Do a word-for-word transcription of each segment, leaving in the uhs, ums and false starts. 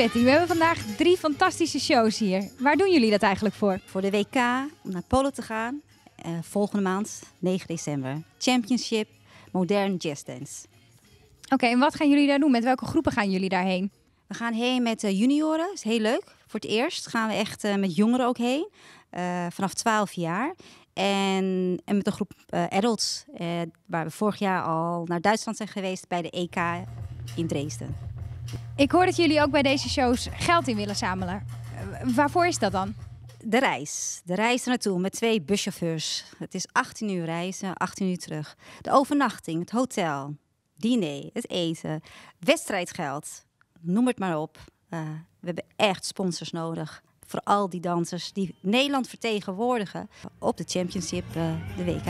Patty, we hebben vandaag drie fantastische shows hier. Waar doen jullie dat eigenlijk voor? Voor de W K, om naar Polen te gaan. Uh, volgende maand, negen december. Championship, modern jazz dance. Oké, okay, en wat gaan jullie daar doen? Met welke groepen gaan jullie daarheen? We gaan heen met uh, junioren, dat is heel leuk. Voor het eerst gaan we echt uh, met jongeren ook heen. Uh, vanaf twaalf jaar. En, en met een groep uh, adults, uh, waar we vorig jaar al naar Duitsland zijn geweest bij de E K in Dresden. Ik hoor dat jullie ook bij deze shows geld in willen zamelen. Uh, waarvoor is dat dan? De reis. De reis er naartoe met twee buschauffeurs. Het is achttien uur reizen, achttien uur terug. De overnachting, het hotel, diner, het eten, wedstrijdgeld. Noem het maar op. Uh, we hebben echt sponsors nodig. Voor al die dansers die Nederland vertegenwoordigen op de Championship, uh, de W K.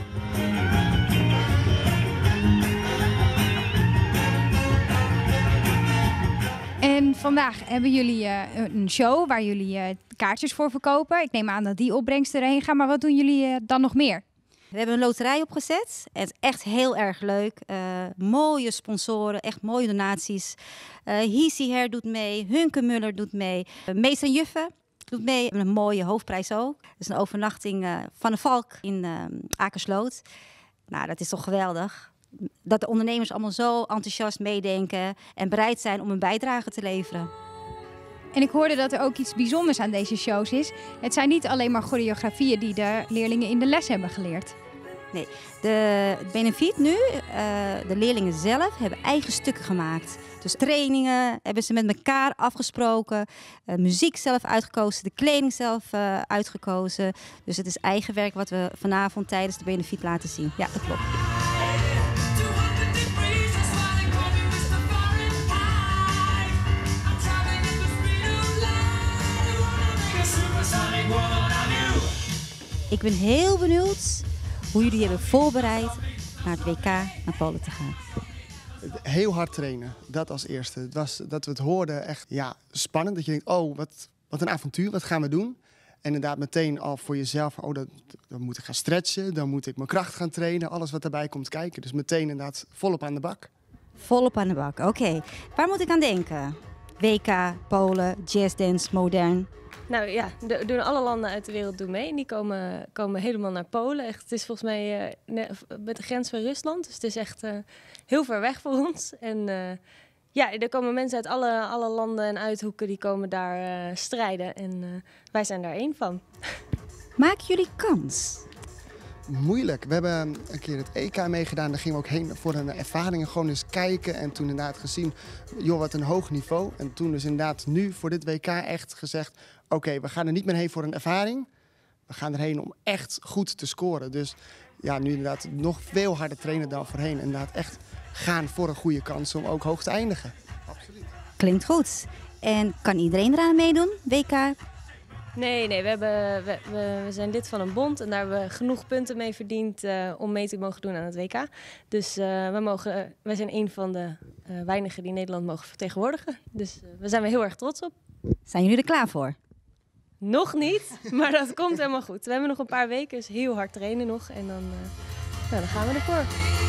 En vandaag hebben jullie uh, een show waar jullie uh, kaartjes voor verkopen. Ik neem aan dat die opbrengsten erheen gaan, maar wat doen jullie uh, dan nog meer? We hebben een loterij opgezet. Het is echt heel erg leuk. Uh, mooie sponsoren, echt mooie donaties. Uh, Hisi Hair doet mee, Hunke Muller doet mee, uh, Mees en Juffen doet mee. Een mooie hoofdprijs ook. Dat is een overnachting uh, van de Valk in uh, Akersloot. Nou, dat is toch geweldig. Dat de ondernemers allemaal zo enthousiast meedenken en bereid zijn om een bijdrage te leveren. En ik hoorde dat er ook iets bijzonders aan deze shows is. Het zijn niet alleen maar choreografieën die de leerlingen in de les hebben geleerd. Nee, de benefiet nu, uh, de leerlingen zelf hebben eigen stukken gemaakt. Dus trainingen hebben ze met elkaar afgesproken, uh, muziek zelf uitgekozen, de kleding zelf uh, uitgekozen. Dus het is eigen werk wat we vanavond tijdens de benefiet laten zien. Ja, dat klopt. Ik ben heel benieuwd hoe jullie hebben voorbereid naar het W K naar Polen te gaan. Heel hard trainen, dat als eerste. Het was dat we het hoorden echt ja, spannend. Dat je denkt, oh, wat, wat een avontuur, wat gaan we doen? En inderdaad meteen al voor jezelf, oh, dat, dan moet ik gaan stretchen, dan moet ik mijn kracht gaan trainen. Alles wat daarbij komt kijken. Dus meteen inderdaad volop aan de bak. Volop aan de bak, oké. Okay. Waar moet ik aan denken? W K, Polen, jazzdance, modern. Nou ja, de, doen alle landen uit de wereld doen mee. En die komen, komen helemaal naar Polen. Echt, het is volgens mij uh, met de grens van Rusland. Dus het is echt uh, heel ver weg voor ons. En uh, ja, er komen mensen uit alle, alle landen en uithoeken die komen daar uh, strijden. En uh, wij zijn daar één van. Maken jullie kans? Moeilijk. We hebben een keer het E K meegedaan. Daar gingen we ook heen voor een ervaring. Gewoon eens kijken. En toen inderdaad gezien, joh, wat een hoog niveau. En toen dus inderdaad nu voor dit W K echt gezegd, oké, okay, we gaan er niet meer heen voor een ervaring. We gaan erheen om echt goed te scoren. Dus ja, nu inderdaad nog veel harder trainen dan voorheen. Inderdaad echt gaan voor een goede kans om ook hoog te eindigen. Absoluut. Klinkt goed. En kan iedereen eraan meedoen, W K? Nee, nee we, hebben, we, we zijn lid van een bond en daar hebben we genoeg punten mee verdiend uh, om mee te mogen doen aan het W K. Dus uh, we mogen, wij zijn een van de uh, weinigen die Nederland mogen vertegenwoordigen. Dus uh, daar zijn we heel erg trots op. Zijn jullie er klaar voor? Nog niet, maar dat komt helemaal goed. We hebben nog een paar weken, dus heel hard trainen nog en dan, uh, nou, dan gaan we ervoor.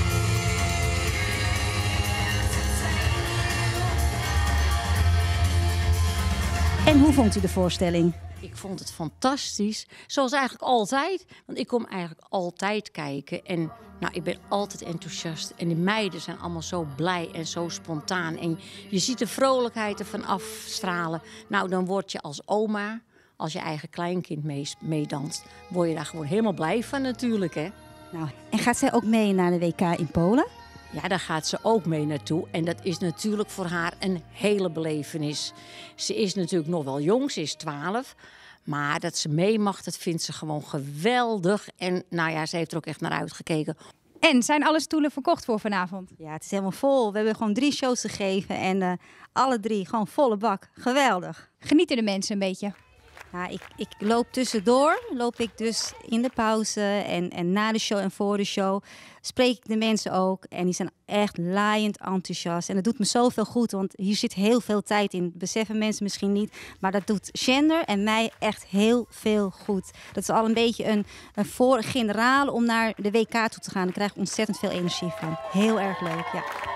En hoe vond u de voorstelling? Ik vond het fantastisch, zoals eigenlijk altijd. Want ik kom eigenlijk altijd kijken en nou, ik ben altijd enthousiast. En de meiden zijn allemaal zo blij en zo spontaan. En je ziet de vrolijkheid ervan afstralen. Nou, dan word je als oma, als je eigen kleinkind meedanst, word je daar gewoon helemaal blij van natuurlijk, hè. Nou, en gaat zij ook mee naar de W K in Polen? Ja, daar gaat ze ook mee naartoe. En dat is natuurlijk voor haar een hele belevenis. Ze is natuurlijk nog wel jong, ze is twaalf. Maar dat ze mee mag, dat vindt ze gewoon geweldig. En nou ja, ze heeft er ook echt naar uitgekeken. En zijn alle stoelen verkocht voor vanavond? Ja, het is helemaal vol. We hebben gewoon drie shows gegeven en uh, alle drie gewoon volle bak. Geweldig. Genieten de mensen een beetje? Ja, ik, ik loop tussendoor, loop ik dus in de pauze en, en na de show en voor de show spreek ik de mensen ook. En die zijn echt laaiend enthousiast. En dat doet me zoveel goed, want hier zit heel veel tijd in. Dat beseffen mensen misschien niet, maar dat doet Gender en mij echt heel veel goed. Dat is al een beetje een, een voor generale om naar de W K toe te gaan. Daar krijg ik ontzettend veel energie van. Heel erg leuk, ja.